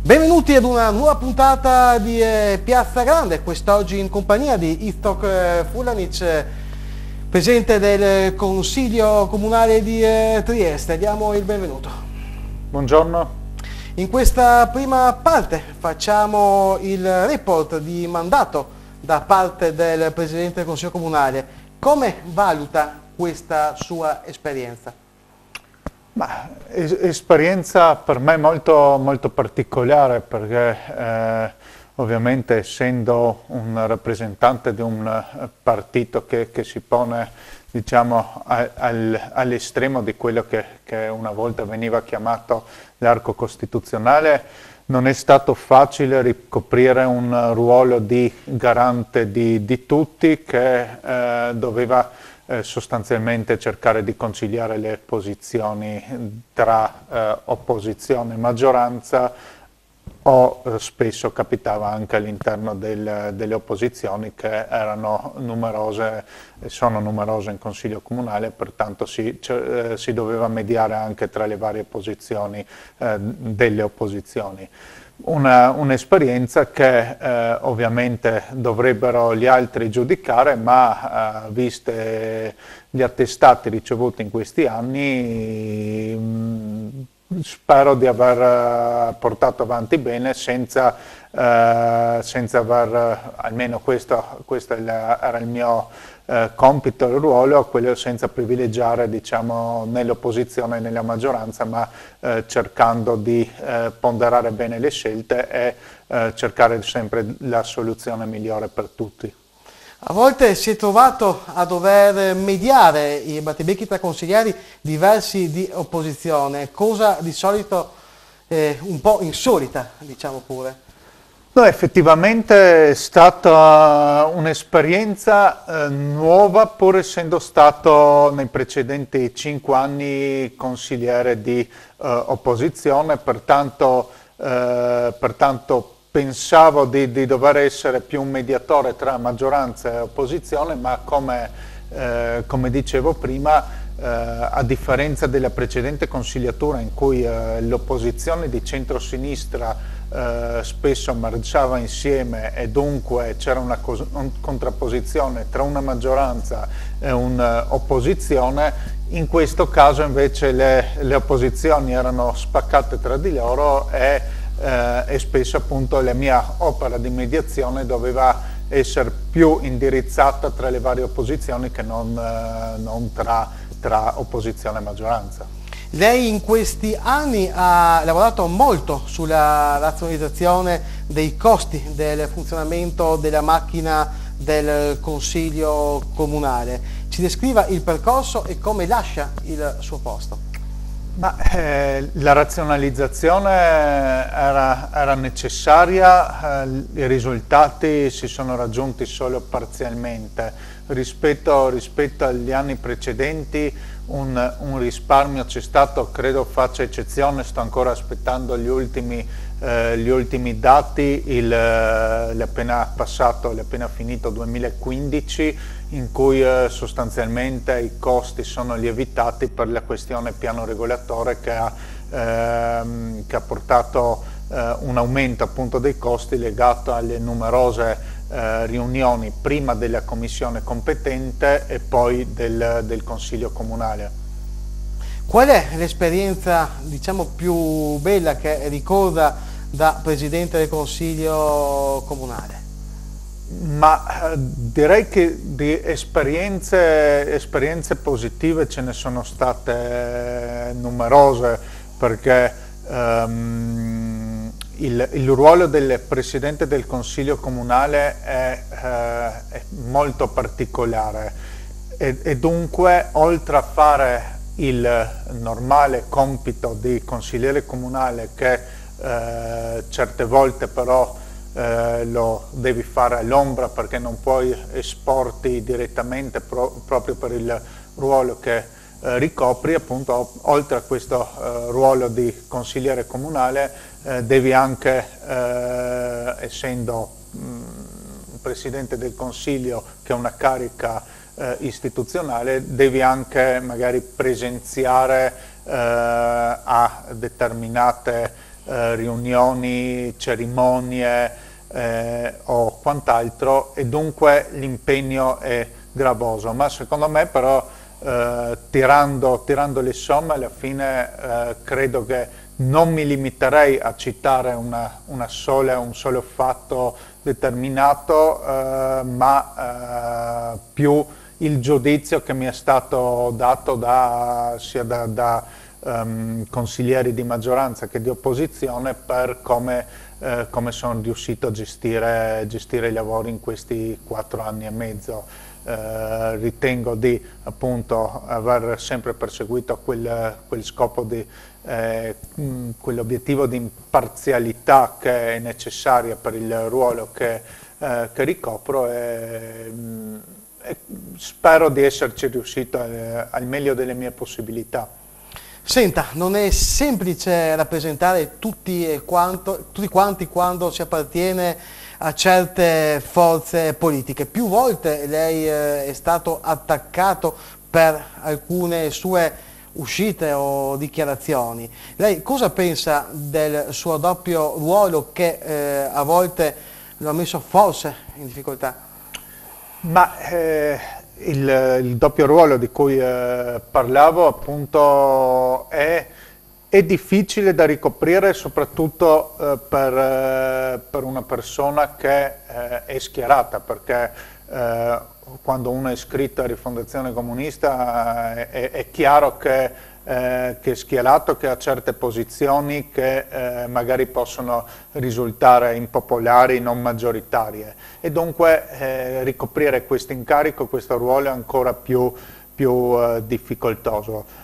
Benvenuti ad una nuova puntata di Piazza Grande, quest'oggi in compagnia di Iztok Fulanic, presidente del Consiglio Comunale di Trieste. Diamo il benvenuto. Buongiorno. In questa prima parte facciamo il report di mandato da parte del Presidente del Consiglio Comunale. Come valuta questa sua esperienza? Esperienza per me molto particolare perché ovviamente essendo un rappresentante di un partito che si pone diciamo all'estremo di quello che una volta veniva chiamato l'arco costituzionale, non è stato facile ricoprire un ruolo di garante di tutti che doveva sostanzialmente cercare di conciliare le posizioni tra opposizione e maggioranza o spesso capitava anche all'interno delle opposizioni che erano numerose e sono numerose in Consiglio Comunale, pertanto si doveva mediare anche tra le varie posizioni delle opposizioni. Un'esperienza che ovviamente dovrebbero gli altri giudicare, ma viste gli attestati ricevuti in questi anni, spero di aver portato avanti bene senza aver, almeno questo era il mio compito, il ruolo, quello senza privilegiare diciamo nell'opposizione e nella maggioranza, ma cercando di ponderare bene le scelte e cercare sempre la soluzione migliore per tutti. A volte si è trovato a dover mediare i battibecchi tra consiglieri diversi di opposizione, cosa di solito un po' insolita, diciamo pure. No, effettivamente è stata un'esperienza nuova, pur essendo stato nei precedenti 5 anni consigliere di opposizione, pertanto pensavo di dover essere più un mediatore tra maggioranza e opposizione, ma come dicevo prima, a differenza della precedente consigliatura in cui l'opposizione di centrosinistra spesso marciava insieme e dunque c'era una contrapposizione tra una maggioranza e un'opposizione, in questo caso invece le opposizioni erano spaccate tra di loro e spesso appunto la mia opera di mediazione doveva essere più indirizzata tra le varie opposizioni che non tra opposizione e maggioranza. Lei in questi anni ha lavorato molto sulla razionalizzazione dei costi del funzionamento della macchina del Consiglio Comunale. Ci descriva il percorso e come lascia il suo posto. La razionalizzazione era necessaria, i risultati si sono raggiunti solo parzialmente. Rispetto agli anni precedenti un risparmio c'è stato, credo faccia eccezione, sto ancora aspettando gli ultimi dati, l'appena finito 2015, in cui sostanzialmente i costi sono lievitati per la questione piano regolatore che ha portato un aumento appunto dei costi legato alle numerose riunioni prima della commissione competente e poi del Consiglio Comunale. Qual è l'esperienza diciamo più bella che ricorda da Presidente del Consiglio Comunale? Direi che di esperienze positive ce ne sono state numerose, perché il ruolo del Presidente del Consiglio Comunale è molto particolare e dunque, oltre a fare il normale compito di consigliere comunale che certe volte però lo devi fare all'ombra perché non puoi esporti direttamente proprio per il ruolo che ricopri, appunto, oltre a questo ruolo di consigliere comunale devi anche, essendo Presidente del Consiglio, che è una carica istituzionale, devi anche magari presenziare a determinate riunioni, cerimonie o quant'altro, e dunque l'impegno è gravoso. Ma secondo me però tirando le somme alla fine credo che non mi limiterei a citare un solo fatto determinato, ma più il giudizio che mi è stato dato sia da consiglieri di maggioranza che di opposizione per come sono riuscito a gestire i lavori in questi 4 anni e mezzo. Ritengo di appunto aver sempre perseguito quel scopo di quell'obiettivo di imparzialità che è necessaria per il ruolo che ricopro, e spero di esserci riuscito al meglio delle mie possibilità. Senta, non è semplice rappresentare tutti quanti quando si appartiene a certe forze politiche. Più volte lei è stato attaccato per alcune sue uscite o dichiarazioni. Lei cosa pensa del suo doppio ruolo che a volte lo ha messo forse in difficoltà? Ma il doppio ruolo di cui parlavo appunto è difficile da ricoprire, soprattutto per una persona che è schierata, perché quando uno è iscritto a Rifondazione Comunista è chiaro che è schierato, che ha certe posizioni che magari possono risultare impopolari, non maggioritarie, e dunque ricoprire questo incarico, questo ruolo è ancora più difficoltoso.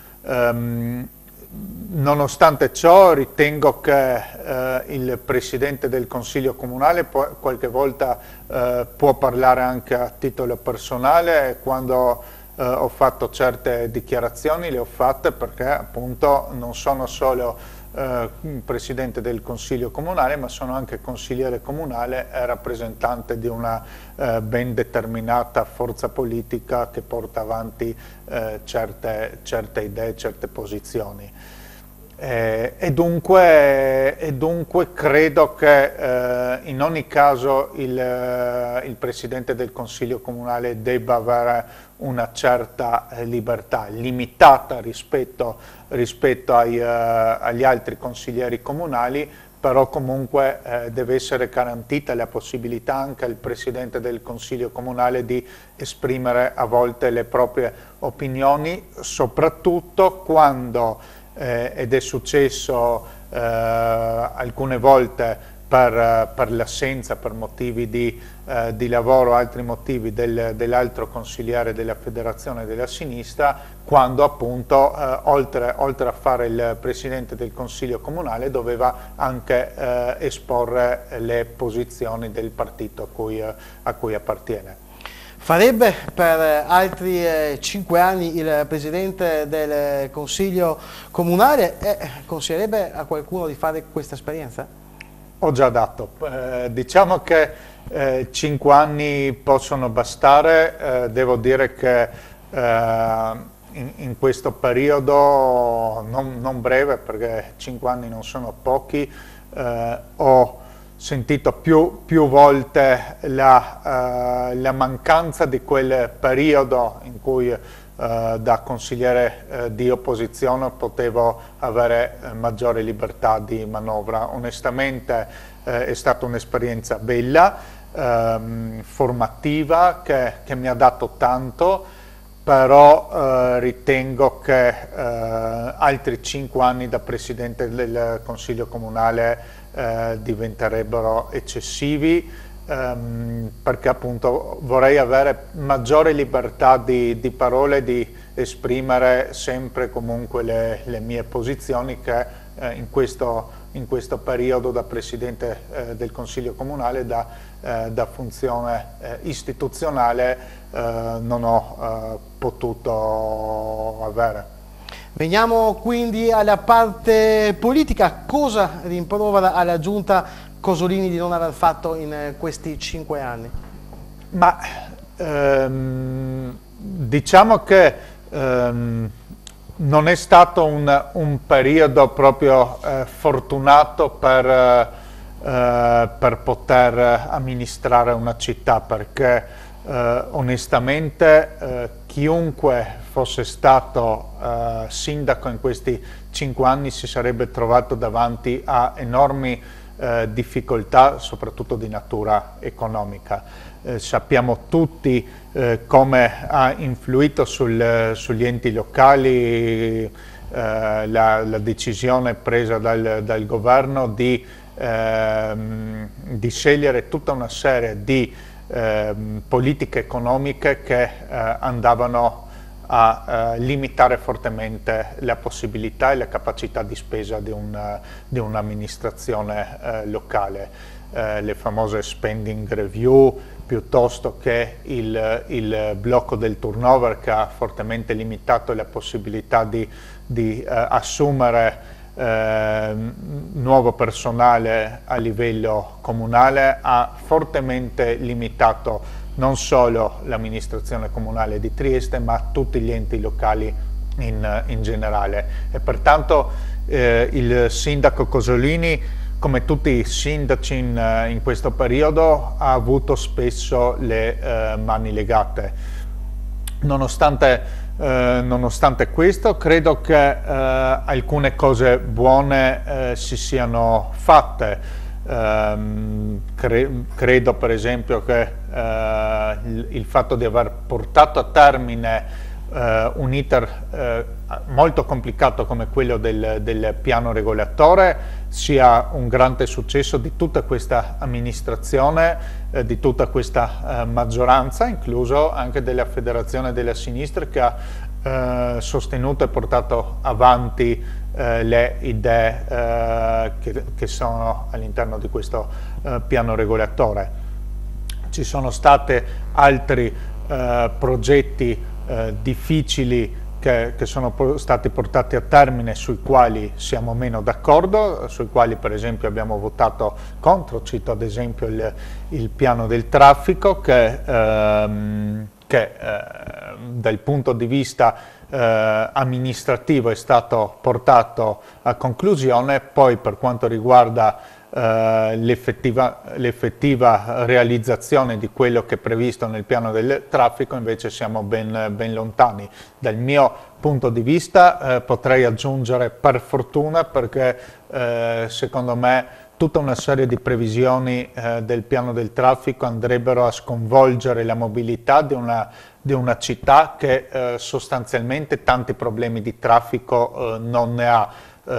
Nonostante ciò ritengo che il Presidente del Consiglio Comunale qualche volta può parlare anche a titolo personale. Quando ho fatto certe dichiarazioni le ho fatte perché appunto non sono solo Presidente del Consiglio Comunale, ma sono anche consigliere comunale e rappresentante di una ben determinata forza politica che porta avanti certe idee, certe posizioni. E dunque credo che in ogni caso il Presidente del Consiglio Comunale debba avere una certa libertà, limitata rispetto agli altri consiglieri comunali, però comunque deve essere garantita la possibilità anche al Presidente del Consiglio Comunale di esprimere a volte le proprie opinioni, soprattutto quando ed è successo alcune volte per l'assenza, per motivi di lavoro, altri motivi dell'altro consigliere della Federazione della Sinistra, quando appunto oltre a fare il Presidente del Consiglio Comunale doveva anche esporre le posizioni del partito a cui appartiene. Farebbe per altri 5 anni il Presidente del Consiglio Comunale e consiglierebbe a qualcuno di fare questa esperienza? Ho già dato, diciamo che 5 anni possono bastare, devo dire che in questo periodo non breve, perché 5 anni non sono pochi, ho sentito più volte la mancanza di quel periodo in cui da consigliere di opposizione potevo avere maggiore libertà di manovra. Onestamente è stata un'esperienza bella, formativa, che mi ha dato tanto, però ritengo che altri 5 anni da Presidente del Consiglio Comunale diventerebbero eccessivi, perché appunto vorrei avere maggiore libertà di parole, di esprimere sempre comunque le mie posizioni che in questo periodo da Presidente del Consiglio Comunale, da funzione istituzionale, non ho potuto avere. Veniamo quindi alla parte politica. Cosa rimprovera alla Giunta Cosolini di non aver fatto in questi 5 anni? Ma diciamo che non è stato un periodo proprio fortunato per poter amministrare una città, perché onestamente chiunque fosse stato sindaco in questi 5 anni si sarebbe trovato davanti a enormi difficoltà, soprattutto di natura economica. Sappiamo tutti come ha influito sugli enti locali la decisione presa dal governo di scegliere tutta una serie di politiche economiche che andavano a limitare fortemente la possibilità e la capacità di spesa di un'amministrazione locale. Le famose spending review, piuttosto che il blocco del turnover, che ha fortemente limitato la possibilità di assumere nuovo personale a livello comunale, ha fortemente limitato non solo l'amministrazione comunale di Trieste, ma tutti gli enti locali in generale. E pertanto il sindaco Cosolini, come tutti i sindaci in questo periodo, ha avuto spesso le mani legate. Nonostante questo, credo che alcune cose buone si siano fatte. Credo per esempio che il fatto di aver portato a termine un iter molto complicato come quello del piano regolatore sia un grande successo di tutta questa amministrazione, di tutta questa maggioranza, incluso anche della Federazione della Sinistra, che ha sostenuto e portato avanti le idee che sono all'interno di questo piano regolatore. Ci sono stati altri progetti difficili che sono stati portati a termine, sui quali siamo meno d'accordo, sui quali per esempio abbiamo votato contro. Cito ad esempio il piano del traffico che dal punto di vista amministrativo è stato portato a conclusione, poi per quanto riguarda l'effettiva realizzazione di quello che è previsto nel piano del traffico invece siamo ben lontani. Dal mio punto di vista potrei aggiungere per fortuna, perché secondo me tutta una serie di previsioni del piano del traffico andrebbero a sconvolgere la mobilità di una città che sostanzialmente tanti problemi di traffico non ne ha.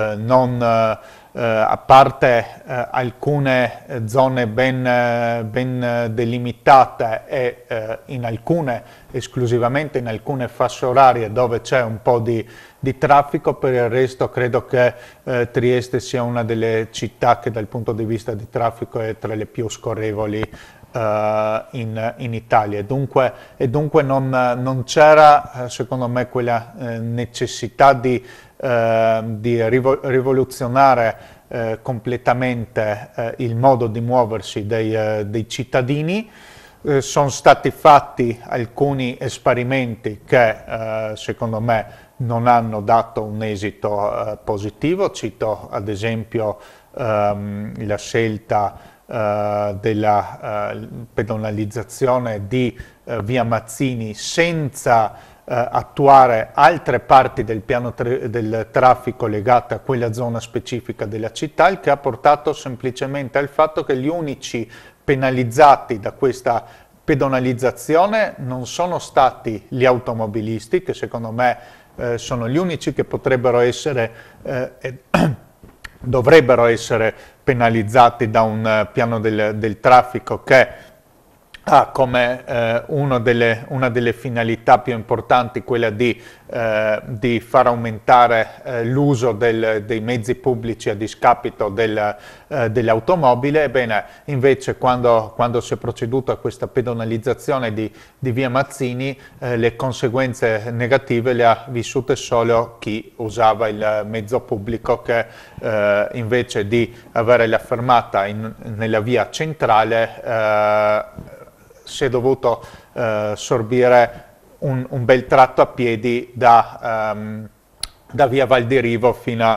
A parte alcune zone ben delimitate e esclusivamente in alcune fasce orarie dove c'è un po' di traffico, per il resto credo che Trieste sia una delle città che dal punto di vista di traffico è tra le più scorrevoli in Italia, e dunque non c'era secondo me quella necessità di rivoluzionare completamente il modo di muoversi dei cittadini. Sono stati fatti alcuni esperimenti che secondo me non hanno dato un esito positivo. Cito ad esempio la scelta della pedonalizzazione di via Mazzini senza attuare altre parti del piano del traffico legate a quella zona specifica della città, il che ha portato semplicemente al fatto che gli unici penalizzati da questa pedonalizzazione non sono stati gli automobilisti, che secondo me sono gli unici che potrebbero essere dovrebbero essere penalizzati da un piano del traffico che ha come una delle finalità più importanti quella di far aumentare l'uso dei mezzi pubblici a discapito dell'automobile. Ebbene, invece quando si è proceduto a questa pedonalizzazione di via Mazzini, le conseguenze negative le ha vissute solo chi usava il mezzo pubblico, che invece di avere la fermata nella via centrale si è dovuto sorbire un bel tratto a piedi da da via Valdirivo fino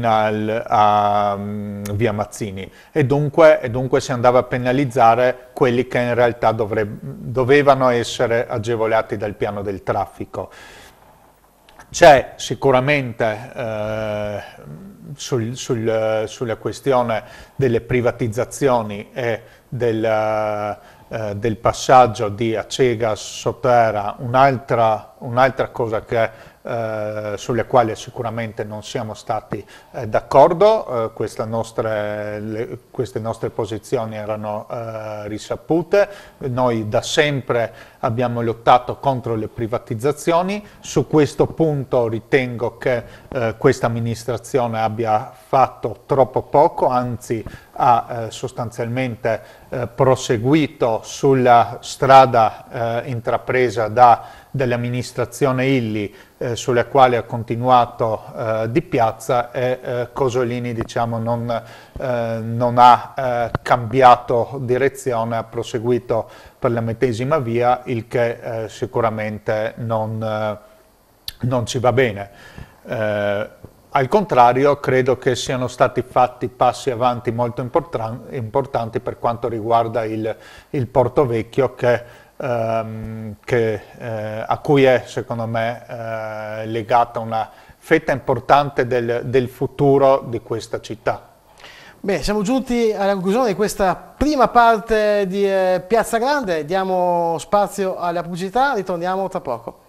a via Mazzini, e dunque si andava a penalizzare quelli che in realtà dovevano essere agevolati dal piano del traffico. C'è sicuramente sulla questione delle privatizzazioni e del passaggio di Acegas Sotera un'altra cosa sulle quali sicuramente non siamo stati d'accordo. Queste nostre posizioni erano risapute. Noi da sempre abbiamo lottato contro le privatizzazioni. Su questo punto ritengo che questa amministrazione abbia fatto troppo poco, anzi ha sostanzialmente proseguito sulla strada intrapresa dall'amministrazione Illy, sulla quale ha continuato Di Piazza, e Cosolini, diciamo, non ha cambiato direzione, ha proseguito per la medesima via, il che sicuramente non ci va bene. Al contrario, credo che siano stati fatti passi avanti molto importanti per quanto riguarda il Porto Vecchio, a cui è, secondo me, legata una fetta importante del futuro di questa città. Bene, siamo giunti alla conclusione di questa prima parte di Piazza Grande, diamo spazio alla pubblicità, ritorniamo tra poco.